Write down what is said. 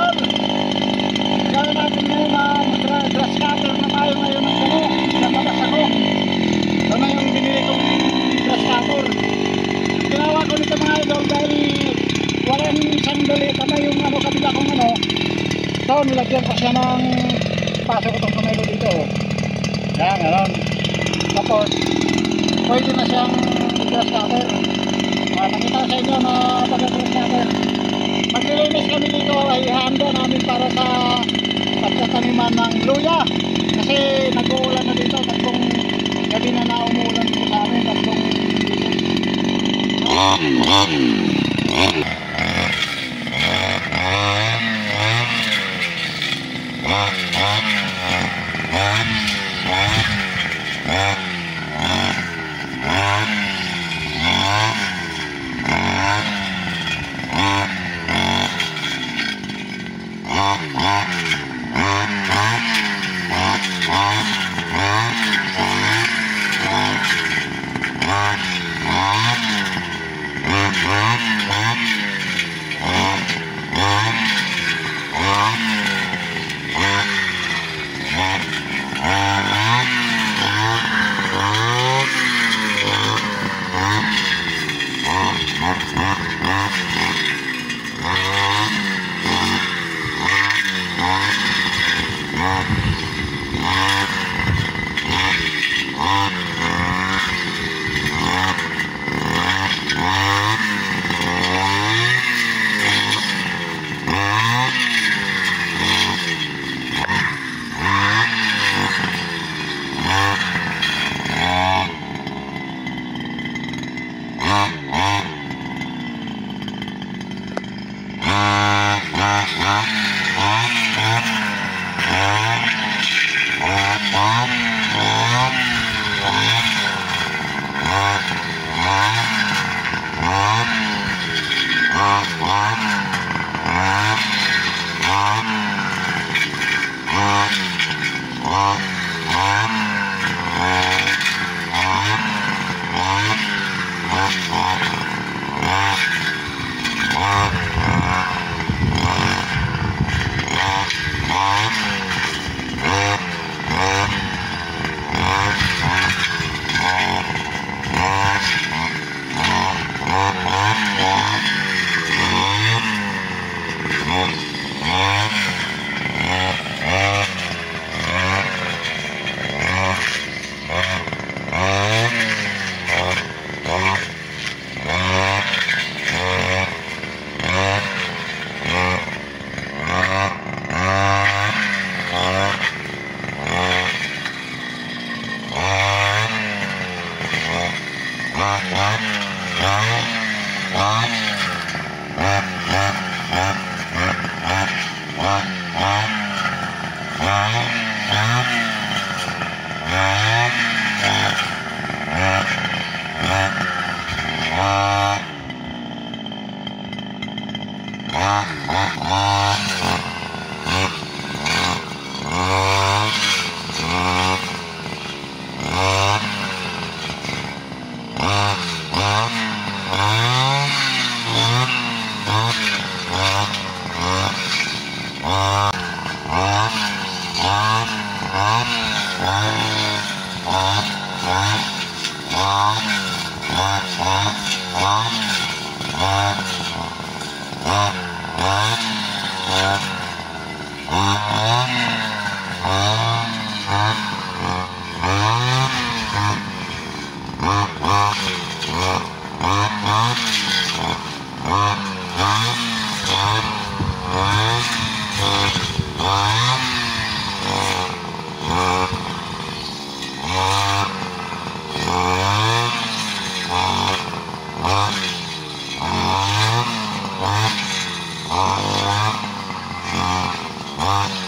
idol. Gawin natin ngayon na grass cutter na tayo ngayon ng gano'n. Namalas ako. Ito na yung binili kong grass cutter. Ginawa ko nito mga idol dahil walang sandali pa na yung kabila kong ito, nilagyan ko siya ng pasok ko itong kamay ko dito. Yan, gano'n. Tapos pwede na siyang grass cutter. Nakita sa inyo na pag-grass cutter. Maglilinis kami dito ay ihanda namin para sa pagtataniman ng luya. Kasi nag-uulan na dito. Tatlong gabi na umuulan dito sa amin. Tatlong Wow.